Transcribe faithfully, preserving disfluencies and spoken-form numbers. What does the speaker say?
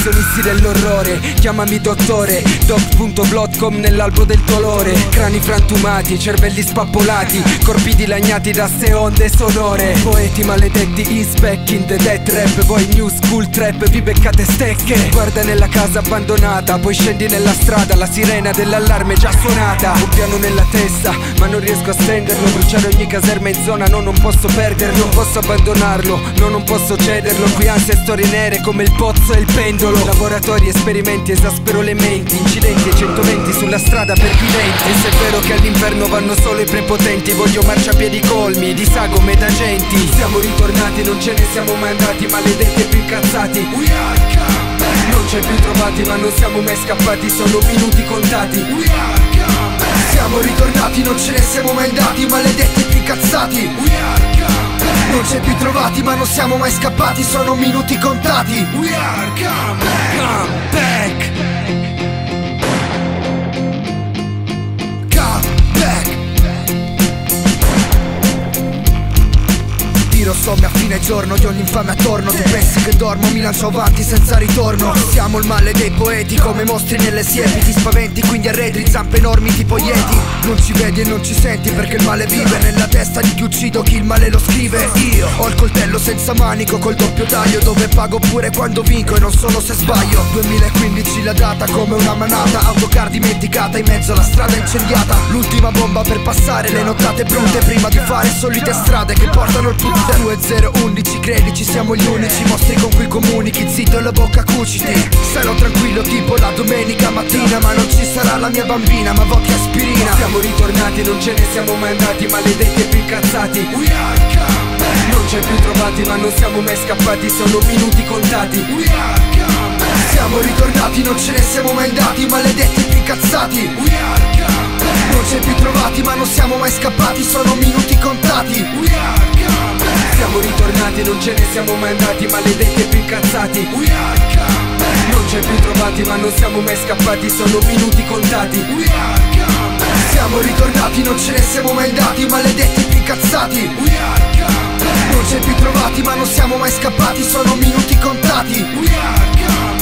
professionisti dell'orrore, chiamami dottore, doc punto blog punto com nell'albo del dolore. Crani frantumati, cervelli spappolati, corpi dilaniati da ste onde sonore. Poeti maledetti, is back in the death rap. Voi new school trap, vi beccate stecche. Guarda nella casa abbandonata, poi scendi nella strada, la sirena dell'allarme è già suonata. Un piano nella testa, ma non riesco a stenderlo. Bruciare ogni caserma in zona, no, non posso perderlo. Non posso abbandonarlo, no, non posso cederlo. Qui ansia e storie nere come il pozzo e il pendolo. Laboratori, esperimenti, esaspero le menti. Incidenti e centoventi sulla strada per viventi. E se è vero che all'inferno vanno solo i prepotenti, voglio marciapiedi colmi di sagome da genti. Siamo ritornati, non ce ne siamo mai andati, maledetti e più incazzati. We are come. Non ci hai più trovati, ma non siamo mai scappati, sono minuti contati. We are come. Siamo ritornati, non ce ne siamo mai andati, maledetti e più incazzati. We are come. Non ci hai più trovati, ma non siamo mai scappati, sono minuti contati. We are come. Come back. Tiro somme a fine giorno di ogni infame attorno. Tu pensi che dormo, mi lancio avanti senza ritorno. Siamo il male dei poeti, come mostri nelle siepi. Ti spaventi, quindi arretri, zampe enormi tipo Yeti. Non ci vedi e non ci senti perché il male vive nella testa di chi uccido, chi il male lo scrive. Io ho il coltello senza manico col doppio taglio, dove pago pure quando vinco e non solo se sbaglio. duemilaquindici la data come una manata, autocar dimenticata in mezzo alla strada incendiata. L'ultima bomba per passare le nottate brutte, prima di fare solite strade che portano il punto. Due zero undici credi ci siamo gli unici mostri con cui comunichi, zitto e la bocca cuciti. Sarò tranquillo tipo la domenica mattina, ma non ci sarà la mia bambina, ma vodka aspirina. Siamo ritornati, non ce ne siamo mai andati, maledetti e più incazzati. We are come. Non ci hai più trovati, ma non siamo mai scappati, sono minuti contati. We are come. Siamo ritornati, non ce ne siamo mai andati, maledetti e più incazzati. We are come. Non ci hai più trovati, ma non siamo mai scappati, sono minuti contati. We are come. Siamo ritornati, non ce ne siamo mai andati, maledetti e più incazzati. We are come. Non ci hai più trovati, ma non siamo mai scappati, sono minuti contati. We are come. Siamo ritornati, non ce ne siamo mai andati, maledetti e più incazzati. We are come. Non ci hai più trovati, ma non siamo mai scappati, sono minuti contati. We are come.